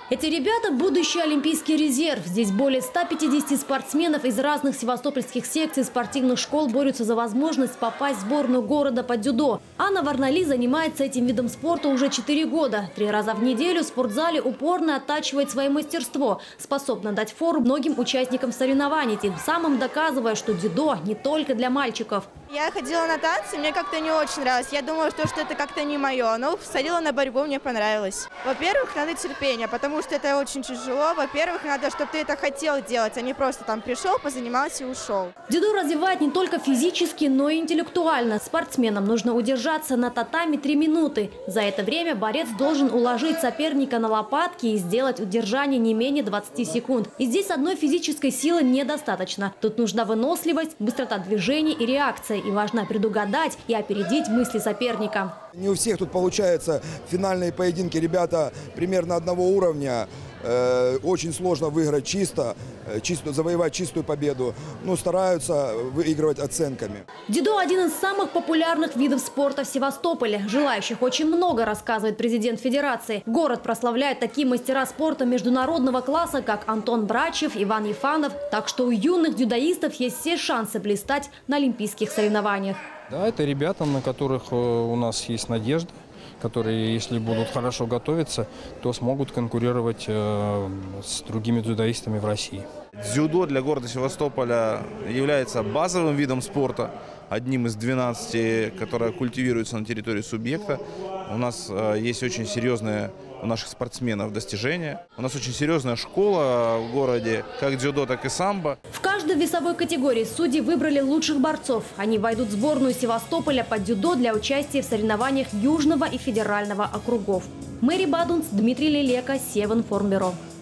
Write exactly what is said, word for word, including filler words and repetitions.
Эти ребята – будущий олимпийский резерв. Здесь более ста пятидесяти спортсменов из разных севастопольских секций спортивных школ борются за возможность попасть в сборную города по дзюдо. Анна Варнали занимается этим видом спорта уже четыре года. Три раза в неделю в спортзале упорно оттачивает свое мастерство, способна дать фору многим участникам соревнований, тем самым доказывая, что дзюдо не только для мальчиков. Я ходила на танцы, мне как-то не очень нравилось. Я думала, что, что это как-то не мое. Но сходила на борьбу, мне понравилось. Во-первых, надо терпение, потому что это очень тяжело. Во-первых, надо, чтобы ты это хотел делать, а не просто там пришел, позанимался и ушел. Дзюдо развивает не только физически, но и интеллектуально. Спортсменам нужно удержаться на татами три минуты. За это время борец должен уложить соперника на лопатки и сделать удержание не менее двадцати секунд. И здесь одной физической силы недостаточно. Тут нужна выносливость, быстрота движений и реакция. И важно предугадать и опередить мысли соперника. Не у всех тут получаются финальные поединки. Ребята примерно одного уровня. Э, очень сложно выиграть чисто, чисто, завоевать чистую победу. Но стараются выигрывать оценками. Дзюдо – один из самых популярных видов спорта в Севастополе. Желающих очень много, рассказывает президент федерации. Город прославляет такие мастера спорта международного класса, как Антон Брачев, Иван Ефанов. Так что у юных дзюдоистов есть все шансы блистать на олимпийских соревнованиях. Да, это ребята, на которых у нас есть надежда, которые, если будут хорошо готовиться, то смогут конкурировать э, с другими дзюдоистами в России. Дзюдо для города Севастополя является базовым видом спорта, одним из двенадцати, которое культивируется на территории субъекта. У нас э, есть очень серьезные у наших спортсменов достижения. У нас очень серьезная школа в городе, как дзюдо, так и самбо. В каждой весовой категории судьи выбрали лучших борцов. Они войдут в сборную Севастополя по дзюдо для участия в соревнованиях Южного и Федерального округов. Мэри Бадунц, Дмитрий Лелека, Севинформбюро.